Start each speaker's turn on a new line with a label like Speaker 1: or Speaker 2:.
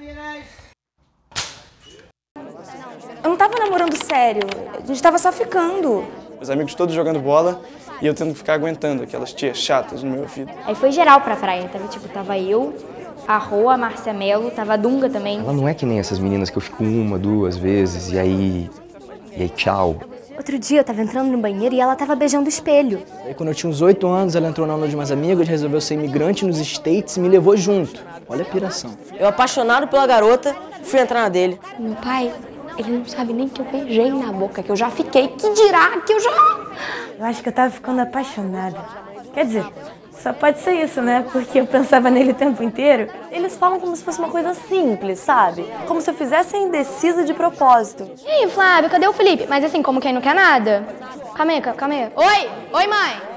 Speaker 1: Eu não tava namorando sério, a gente tava só ficando.
Speaker 2: Os amigos todos jogando bola e eu tendo que ficar aguentando aquelas tias chatas no meu ouvido.
Speaker 3: Aí foi geral pra praia, tava eu, a Rô, a Márcia Mello, tava a Dunga também.
Speaker 4: Ela não é que nem essas meninas que eu fico uma, duas vezes e aí tchau.
Speaker 1: Outro dia eu tava entrando no banheiro e ela tava beijando o espelho.
Speaker 5: Aí quando eu tinha uns 8 anos, ela entrou na aula de umas amigas, resolveu ser imigrante nos States e me levou junto. Olha a piração.
Speaker 6: Eu, apaixonado pela garota, fui entrar na dele.
Speaker 1: Meu pai, ele não sabe nem que eu beijei na boca, que eu já fiquei. Que dirá que eu já...
Speaker 7: Eu acho que eu tava ficando apaixonada. Quer dizer, só pode ser isso, né? Porque eu pensava nele o tempo inteiro.
Speaker 8: Eles falam como se fosse uma coisa simples, sabe? Como se eu fizesse a indecisa de propósito.
Speaker 3: E aí, Flávio, cadê o Felipe? Mas assim, como quem não quer nada? Calma aí. Oi, mãe!